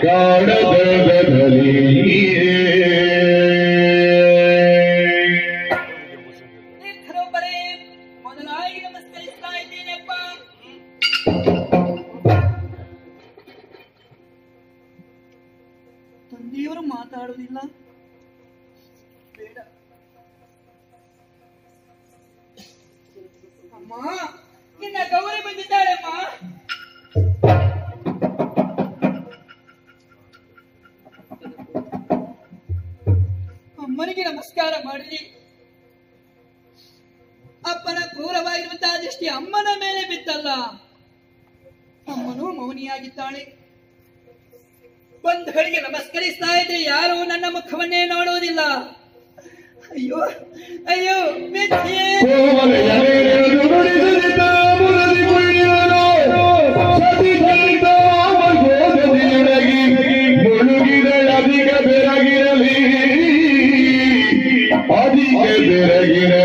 ಕಾಡದಲ್ಲಿ ಬರೇ ಮೊದಲಾಗಿ ನಮಸ್ಕರಿಸ್ತಾ ಇದ್ದೇನೆಪ್ಪ. ತಂದೆಯವರು ಮಾತಾಡುವುದಿಲ್ಲ, ಬೇಡ. ಅಮ್ಮ, ನಿನ್ನ ಗೌರಿ ಬಂದಿದ್ದಾಳಮ್ಮ. ಅಮ್ಮನಿಗೆ ನಮಸ್ಕಾರ ಮಾಡಿರಿ. ಅಪ್ಪನ ಕ್ರೂರವಾಗಿರುವಂತಹ ದೃಷ್ಟಿ ಅಮ್ಮನ ಮೇಲೆ ಬಿದ್ದಲ್ಲ. ಅಮ್ಮನು ಮೌನಿಯಾಗಿದ್ದಾಳೆ. ಬಂಧುಗಳಿಗೆ ನಮಸ್ಕರಿಸ್ತಾ ಇದ್ರೆ ಯಾರು ನನ್ನ ಮುಖವನ್ನೇ ನೋಡುವುದಿಲ್ಲ. ಅಯ್ಯೋ ಅಯ್ಯೋ ಮೆಚ್ಚಿಯೇ. ಅಧಿಕ ಬೆರಗಿರಲಿ